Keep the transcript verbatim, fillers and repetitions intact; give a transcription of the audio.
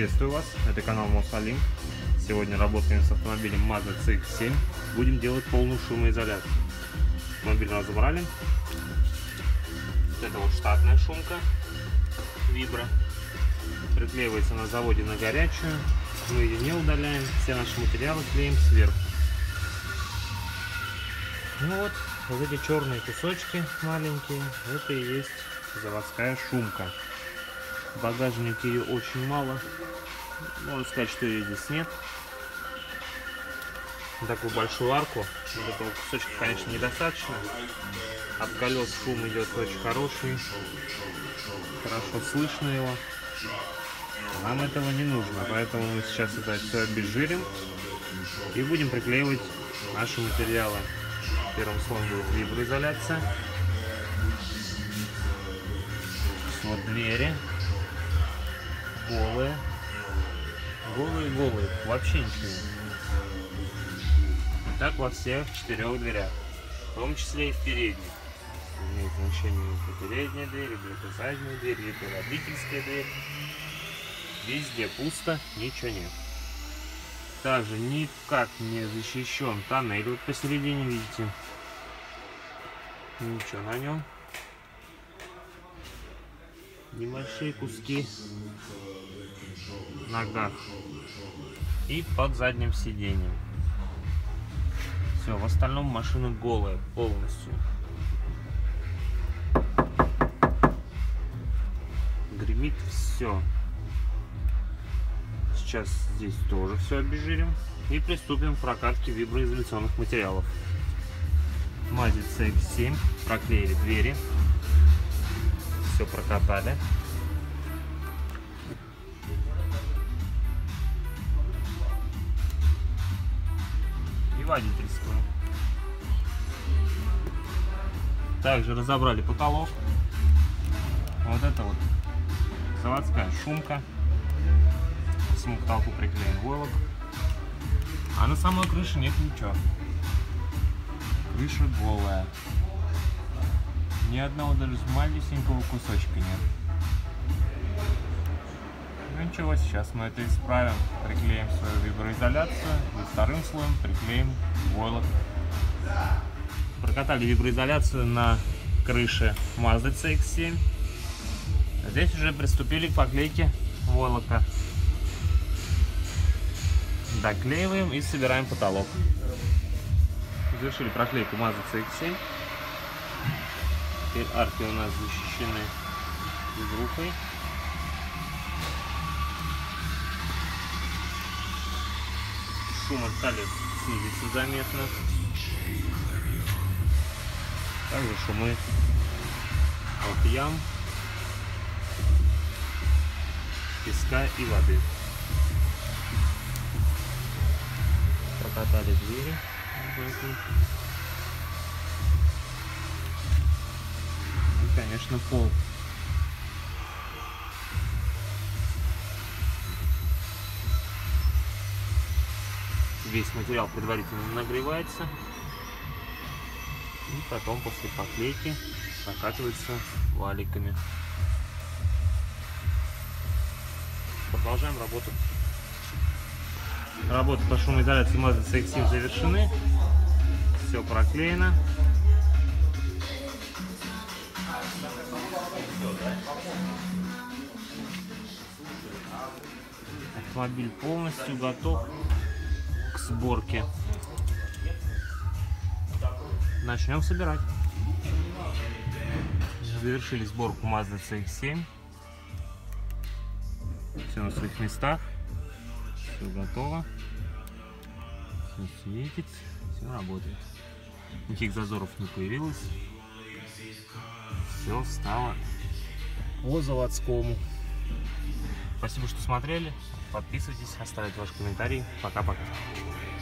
Приветствую вас, это канал Мосалим. Сегодня работаем с автомобилем Mazda си икс семь. Будем делать полную шумоизоляцию. Автомобиль разобрали. Вот это вот штатная шумка Vibra. Приклеивается на заводе на горячую. Мы ее не удаляем. Все наши материалы клеим сверху. Ну вот, вот эти черные кусочки маленькие, это и есть заводская шумка. В багажнике ее очень мало. Можно сказать, что ее здесь нет. Такую большую арку. Вот этого кусочка, конечно, недостаточно. От колес шум идет очень хороший. Хорошо слышно его. Нам этого не нужно, поэтому мы сейчас это все обезжирим и будем приклеивать наши материалы. Первым слоем будет виброизоляция. Вот двери. Голые. Голые, голые. Вообще ничего. И так во всех четырех дверях. В том числе и в передней. Имеет значение, это передняя дверь, или это задняя дверь, или это водительская дверь. Везде пусто, ничего нет. Также никак не защищен тоннель. Вот посередине, видите. Ничего на нем. Небольшие куски в ногах и под задним сиденьем. Все, в остальном машина голая полностью. Гремит все. Сейчас здесь тоже все обезжирим и приступим к прокатке виброизоляционных материалов. Mazda си икс семь проклеили двери. Все прокатали. И водительскую. Также разобрали потолок. Вот это вот заводская шумка. К всему потолку приклеен войлок. А на самой крыше нет ничего. Крыша голая. Ни одного даже малюсенького кусочка нет. Ну ничего, сейчас мы это исправим. Приклеим свою виброизоляцию и вторым слоем приклеим войлок. Прокатали виброизоляцию на крыше Mazda си икс семь. Здесь уже приступили к поклейке войлока. Доклеиваем и собираем потолок. Завершили проклейку Mazda си икс семь. Теперь арки у нас защищены изрухой. Шум от колес снизится заметно. Также шумы от ям, песка и воды. Прокатали двери. И, конечно, пол. Весь материал предварительно нагревается. И потом после поклейки накатывается валиками. Продолжаем работу. Работы по шумоизоляции Mazda си икс семь завершены. Все проклеено. Автомобиль полностью готов к сборке. Начнем собирать. Завершили сборку Mazda си икс семь. Все на своих местах. Все готово. Все светит. Все работает. Никаких зазоров не появилось. Все стало по заводскому. Спасибо, что смотрели. Подписывайтесь, оставляйте ваши комментарии. Пока-пока.